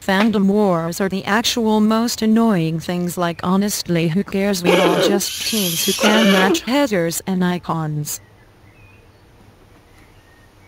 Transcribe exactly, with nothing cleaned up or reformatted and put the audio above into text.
Fandom wars are the actual most annoying things, like honestly who cares, we're all just teens who can match headers and icons.